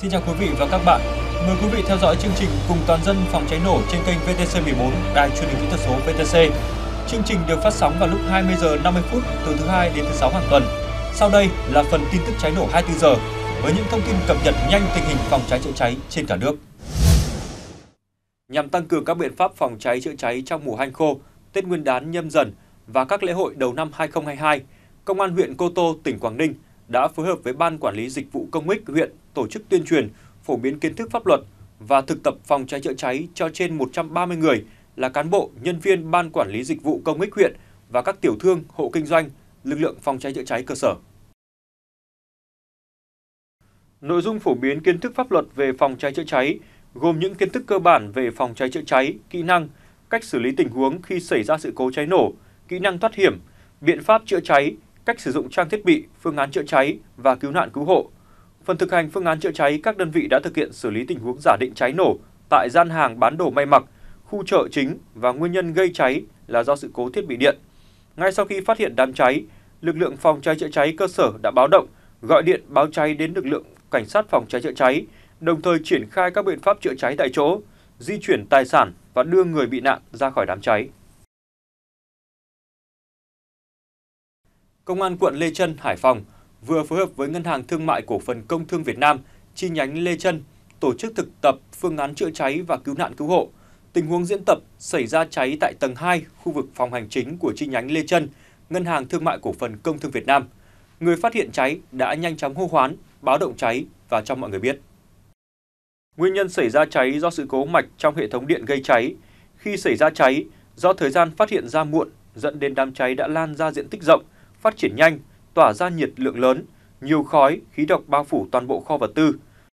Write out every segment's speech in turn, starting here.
Xin chào quý vị và các bạn. Mời quý vị theo dõi chương trình Cùng toàn dân phòng cháy nổ trên kênh VTC 14, Đài Truyền hình Kỹ thuật số VTC. Chương trình được phát sóng vào lúc 20 giờ 50 phút từ thứ hai đến thứ sáu hàng tuần. Sau đây là phần tin tức cháy nổ 24 giờ với những thông tin cập nhật nhanh tình hình phòng cháy chữa cháy trên cả nước. Nhằm tăng cường các biện pháp phòng cháy chữa cháy trong mùa hanh khô, Tết Nguyên đán Nhâm Dần và các lễ hội đầu năm 2022, Công an huyện Cô Tô, tỉnh Quảng Ninh đã phối hợp với Ban Quản lý Dịch vụ Công ích huyện tổ chức tuyên truyền, phổ biến kiến thức pháp luật và thực tập phòng cháy chữa cháy cho trên 130 người là cán bộ, nhân viên Ban Quản lý Dịch vụ Công ích huyện và các tiểu thương, hộ kinh doanh, lực lượng phòng cháy chữa cháy cơ sở. Nội dung phổ biến kiến thức pháp luật về phòng cháy chữa cháy gồm những kiến thức cơ bản về phòng cháy chữa cháy, kỹ năng, cách xử lý tình huống khi xảy ra sự cố cháy nổ, kỹ năng thoát hiểm, biện pháp chữa cháy, cách sử dụng trang thiết bị, phương án chữa cháy và cứu nạn cứu hộ. Phần thực hành phương án chữa cháy, các đơn vị đã thực hiện xử lý tình huống giả định cháy nổ tại gian hàng bán đồ may mặc, khu chợ chính và nguyên nhân gây cháy là do sự cố thiết bị điện. Ngay sau khi phát hiện đám cháy, lực lượng phòng cháy chữa cháy cơ sở đã báo động, gọi điện báo cháy đến lực lượng cảnh sát phòng cháy chữa cháy, đồng thời triển khai các biện pháp chữa cháy tại chỗ, di chuyển tài sản và đưa người bị nạn ra khỏi đám cháy. Công an quận Lê Chân, Hải Phòng vừa phối hợp với Ngân hàng Thương mại Cổ phần Công thương Việt Nam chi nhánh Lê Chân tổ chức thực tập phương án chữa cháy và cứu nạn cứu hộ. Tình huống diễn tập xảy ra cháy tại tầng 2 khu vực phòng hành chính của chi nhánh Lê Chân, Ngân hàng Thương mại Cổ phần Công thương Việt Nam. Người phát hiện cháy đã nhanh chóng hô hoán, báo động cháy và cho mọi người biết. Nguyên nhân xảy ra cháy do sự cố mạch trong hệ thống điện gây cháy. Khi xảy ra cháy, do thời gian phát hiện ra muộn dẫn đến đám cháy đã lan ra diện tích rộng, phát triển nhanh, tỏa ra nhiệt lượng lớn, nhiều khói, khí độc bao phủ toàn bộ kho vật tư.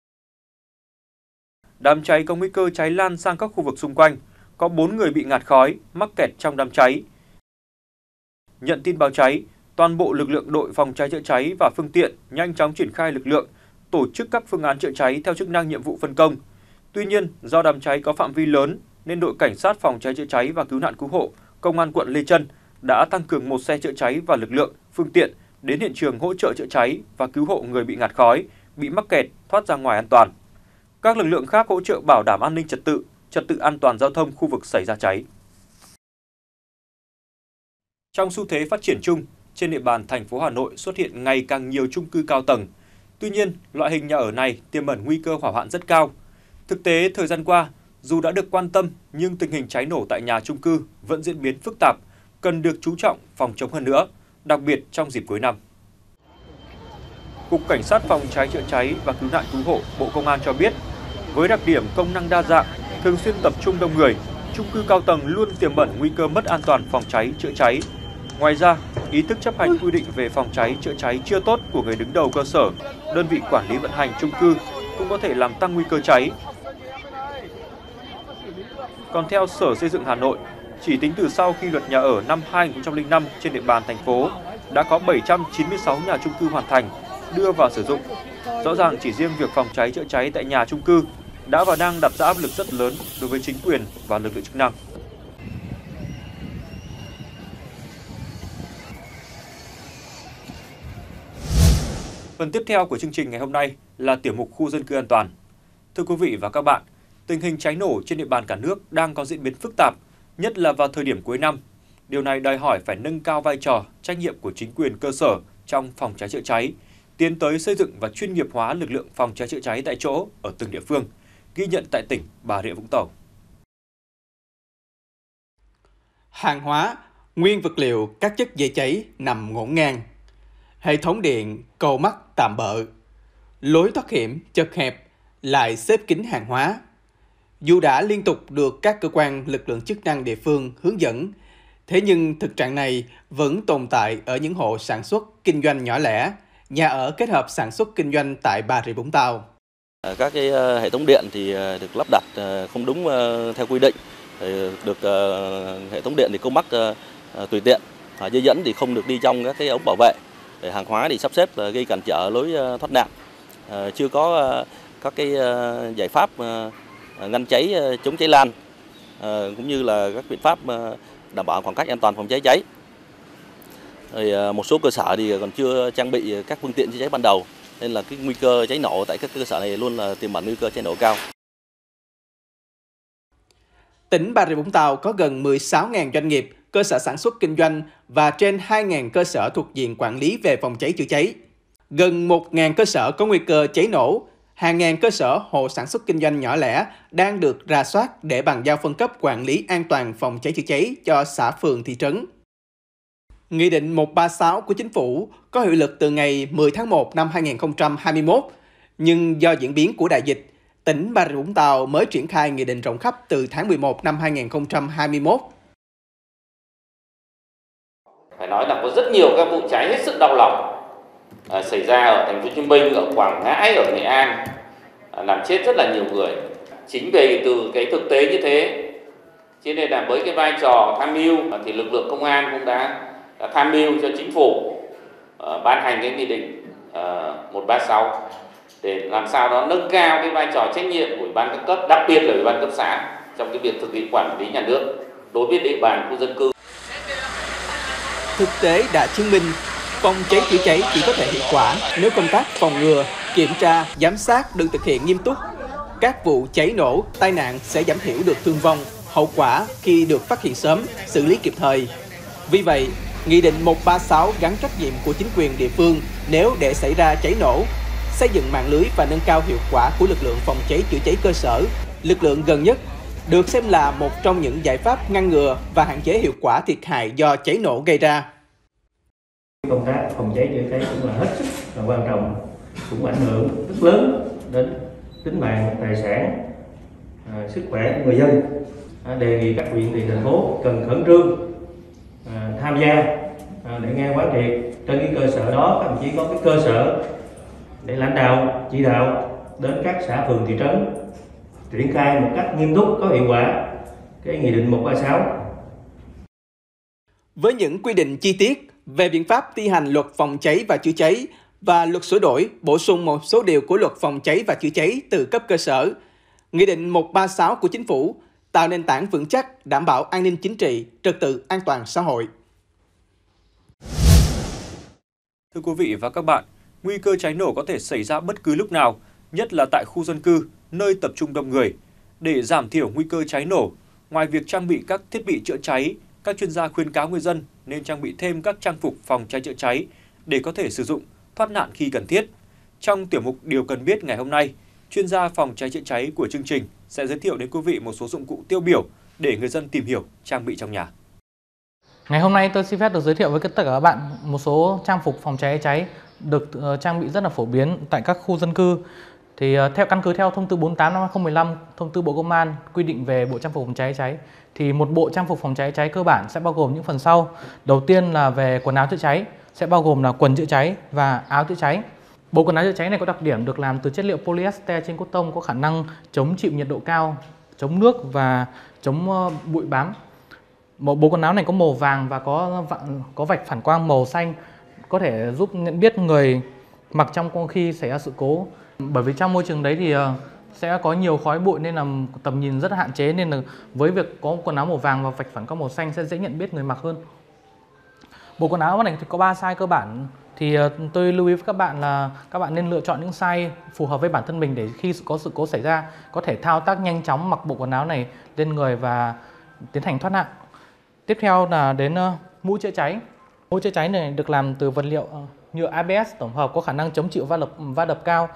Đám cháy có nguy cơ cháy lan sang các khu vực xung quanh, có 4 người bị ngạt khói, mắc kẹt trong đám cháy. Nhận tin báo cháy, toàn bộ lực lượng đội phòng cháy chữa cháy và phương tiện nhanh chóng triển khai lực lượng, tổ chức các phương án chữa cháy theo chức năng nhiệm vụ phân công. Tuy nhiên, do đám cháy có phạm vi lớn nên đội cảnh sát phòng cháy chữa cháy và cứu nạn cứu hộ, Công an quận Lê Chân đã tăng cường một xe chữa cháy và lực lượng, phương tiện đến hiện trường hỗ trợ chữa cháy và cứu hộ người bị ngạt khói, bị mắc kẹt thoát ra ngoài an toàn. Các lực lượng khác hỗ trợ bảo đảm an ninh trật tự an toàn giao thông khu vực xảy ra cháy. Trong xu thế phát triển chung, trên địa bàn thành phố Hà Nội xuất hiện ngày càng nhiều chung cư cao tầng. Tuy nhiên, loại hình nhà ở này tiềm ẩn nguy cơ hỏa hoạn rất cao. Thực tế, thời gian qua, dù đã được quan tâm nhưng tình hình cháy nổ tại nhà chung cư vẫn diễn biến phức tạp, cần được chú trọng phòng chống hơn nữa, đặc biệt trong dịp cuối năm. Cục Cảnh sát phòng cháy chữa cháy và cứu nạn cứu hộ Bộ Công an cho biết, với đặc điểm công năng đa dạng, thường xuyên tập trung đông người, chung cư cao tầng luôn tiềm ẩn nguy cơ mất an toàn phòng cháy chữa cháy. Ngoài ra, ý thức chấp hành quy định về phòng cháy chữa cháy chưa tốt của người đứng đầu cơ sở, đơn vị quản lý vận hành chung cư cũng có thể làm tăng nguy cơ cháy. Còn theo Sở Xây dựng Hà Nội, chỉ tính từ sau khi luật nhà ở năm 2005 trên địa bàn thành phố đã có 796 nhà chung cư hoàn thành, đưa vào sử dụng. Rõ ràng chỉ riêng việc phòng cháy chữa cháy tại nhà chung cư đã và đang đặt ra áp lực rất lớn đối với chính quyền và lực lượng chức năng. Phần tiếp theo của chương trình ngày hôm nay là tiểu mục khu dân cư an toàn. Thưa quý vị và các bạn, tình hình cháy nổ trên địa bàn cả nước đang có diễn biến phức tạp, nhất là vào thời điểm cuối năm. Điều này đòi hỏi phải nâng cao vai trò, trách nhiệm của chính quyền cơ sở trong phòng cháy chữa cháy, tiến tới xây dựng và chuyên nghiệp hóa lực lượng phòng cháy chữa cháy tại chỗ ở từng địa phương, ghi nhận tại tỉnh Bà Rịa Vũng Tàu. Hàng hóa, nguyên vật liệu, các chất dễ cháy nằm ngổn ngang. Hệ thống điện, cầu mắc tạm bợ. Lối thoát hiểm chật hẹp, lại xếp kín hàng hóa. Dù đã liên tục được các cơ quan lực lượng chức năng địa phương hướng dẫn, thế nhưng thực trạng này vẫn tồn tại ở những hộ sản xuất kinh doanh nhỏ lẻ, nhà ở kết hợp sản xuất kinh doanh tại Bà Rịa Vũng Tàu. Các hệ thống điện thì được lắp đặt không đúng theo quy định, được hệ thống điện thì câu mắc tùy tiện, dây dẫn thì không được đi trong các cái ống bảo vệ, hàng hóa thì sắp xếp gây cản trở lối thoát nạn, chưa có các cái giải pháp ngăn cháy, chống cháy lan, cũng như là các biện pháp đảm bảo khoảng cách an toàn phòng cháy cháy. Một số cơ sở thì còn chưa trang bị các phương tiện chữa cháy ban đầu, nên là cái nguy cơ cháy nổ tại các cơ sở này luôn là tiềm ẩn nguy cơ cháy nổ cao. Tỉnh Bà Rịa Vũng Tàu có gần 16.000 doanh nghiệp, cơ sở sản xuất kinh doanh và trên 2.000 cơ sở thuộc diện quản lý về phòng cháy chữa cháy. Gần 1.000 cơ sở có nguy cơ cháy nổ, hàng ngàn cơ sở hộ sản xuất kinh doanh nhỏ lẻ đang được rà soát để bàn giao phân cấp quản lý an toàn phòng cháy chữa cháy cho xã phường thị trấn. Nghị định 136 của Chính phủ có hiệu lực từ ngày 10 tháng 1 năm 2021, nhưng do diễn biến của đại dịch, tỉnh Bà Rịa Vũng Tàu mới triển khai nghị định rộng khắp từ tháng 11 năm 2021. Phải nói là có rất nhiều các vụ cháy hết sức đau lòng xảy ra ở thành phố Hồ Chí Minh, ở Quảng Ngãi, ở Nghệ An, làm chết rất là nhiều người. Chính vì từ cái thực tế như thế, cho nên là với cái vai trò tham mưu thì lực lượng công an cũng đã tham mưu cho Chính phủ ban hành cái nghị định 136 để làm sao đó nâng cao cái vai trò trách nhiệm của Ủy ban các cấp, đặc biệt là Ủy ban cấp xã trong cái việc thực hiện quản lý nhà nước đối với địa bàn khu dân cư. Thực tế đã chứng minh, phòng cháy chữa cháy chỉ có thể hiệu quả nếu công tác phòng ngừa, kiểm tra, giám sát được thực hiện nghiêm túc. Các vụ cháy nổ, tai nạn sẽ giảm thiểu được thương vong, hậu quả khi được phát hiện sớm, xử lý kịp thời. Vì vậy, Nghị định 136 gắn trách nhiệm của chính quyền địa phương nếu để xảy ra cháy nổ, xây dựng mạng lưới và nâng cao hiệu quả của lực lượng phòng cháy chữa cháy cơ sở, lực lượng gần nhất, được xem là một trong những giải pháp ngăn ngừa và hạn chế hiệu quả thiệt hại do cháy nổ gây ra. Công tác phòng cháy chữa cháy cũng là hết sức là quan trọng, cũng ảnh hưởng rất lớn đến tính mạng, tài sản, sức khỏe của người dân. Đề nghị các huyện, thị, thành phố cần khẩn trương tham gia để nghe quán triệt. Trên cái cơ sở đó, các đồng chí có cái cơ sở để lãnh đạo chỉ đạo đến các xã phường thị trấn triển khai một cách nghiêm túc, có hiệu quả cái nghị định 136. Với những quy định chi tiết về biện pháp thi hành luật phòng cháy và chữa cháy và luật sửa đổi, bổ sung một số điều của luật phòng cháy và chữa cháy từ cấp cơ sở, Nghị định 136 của Chính phủ tạo nền tảng vững chắc, đảm bảo an ninh chính trị, trật tự an toàn xã hội. Thưa quý vị và các bạn, nguy cơ cháy nổ có thể xảy ra bất cứ lúc nào, nhất là tại khu dân cư, nơi tập trung đông người. Để giảm thiểu nguy cơ cháy nổ, ngoài việc trang bị các thiết bị chữa cháy, các chuyên gia khuyến cáo người dân nên trang bị thêm các trang phục phòng cháy chữa cháy để có thể sử dụng, thoát nạn khi cần thiết. Trong tiểu mục Điều cần biết ngày hôm nay, chuyên gia phòng cháy chữa cháy của chương trình sẽ giới thiệu đến quý vị một số dụng cụ tiêu biểu để người dân tìm hiểu, trang bị trong nhà. Ngày hôm nay tôi xin phép được giới thiệu với tất cả các bạn một số trang phục phòng cháy chữa cháy được trang bị rất là phổ biến tại các khu dân cư. Thì căn cứ theo thông tư 48 năm 2015, thông tư Bộ Công an quy định về bộ trang phục phòng cháy chữa cháy, thì một bộ trang phục phòng cháy chữa cháy cơ bản sẽ bao gồm những phần sau. Đầu tiên là về quần áo chữa cháy, sẽ bao gồm là quần chữa cháy và áo chữa cháy. Bộ quần áo chữa cháy này có đặc điểm được làm từ chất liệu polyester trên cotton, có khả năng chống chịu nhiệt độ cao, chống nước và chống bụi bám. Bộ quần áo này có màu vàng và có vạch phản quang màu xanh, có thể giúp nhận biết người mặc trong khi xảy ra sự cố. Bởi vì trong môi trường đấy thì sẽ có nhiều khói bụi nên là tầm nhìn rất là hạn chế, nên là với việc có quần áo màu vàng và vạch phản quang màu xanh sẽ dễ nhận biết người mặc hơn. Bộ quần áo này thì có 3 size cơ bản, thì tôi lưu ý với các bạn là các bạn nên lựa chọn những size phù hợp với bản thân mình để khi có sự cố xảy ra có thể thao tác nhanh chóng mặc bộ quần áo này lên người và tiến hành thoát nạn. Tiếp theo là đến mũ chữa cháy. Mũ chữa cháy này được làm từ vật liệu nhựa ABS tổng hợp, có khả năng chống chịu va đập cao.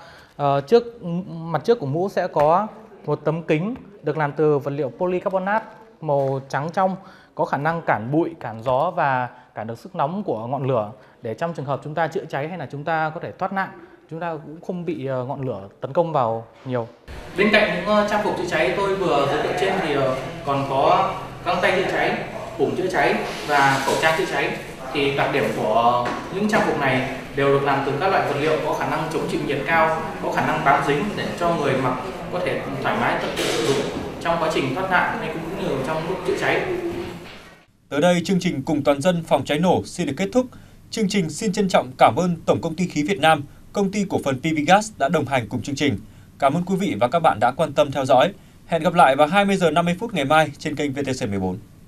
Mặt trước của mũ sẽ có một tấm kính được làm từ vật liệu polycarbonate màu trắng trong, có khả năng cản bụi, cản gió và cản được sức nóng của ngọn lửa, để trong trường hợp chúng ta chữa cháy hay là chúng ta có thể thoát nạn, chúng ta cũng không bị ngọn lửa tấn công vào nhiều. Bên cạnh những trang phục chữa cháy tôi vừa giới thiệu trên thì còn có găng tay chữa cháy, ủng chữa cháy và khẩu trang chữa cháy. Thì đặc điểm của những trang phục này đều được làm từ các loại vật liệu có khả năng chống chịu nhiệt cao, có khả năng bám dính để cho người mặc có thể thoải mái tận dụng sử dụng trong quá trình thoát nạn hay cũng như trong lúc chữa cháy. Tới đây, chương trình Cùng Toàn dân phòng cháy nổ xin được kết thúc. Chương trình xin trân trọng cảm ơn Tổng công ty khí Việt Nam, Công ty cổ phần PVgas đã đồng hành cùng chương trình. Cảm ơn quý vị và các bạn đã quan tâm theo dõi. Hẹn gặp lại vào 20 giờ 50 phút ngày mai trên kênh VTC14.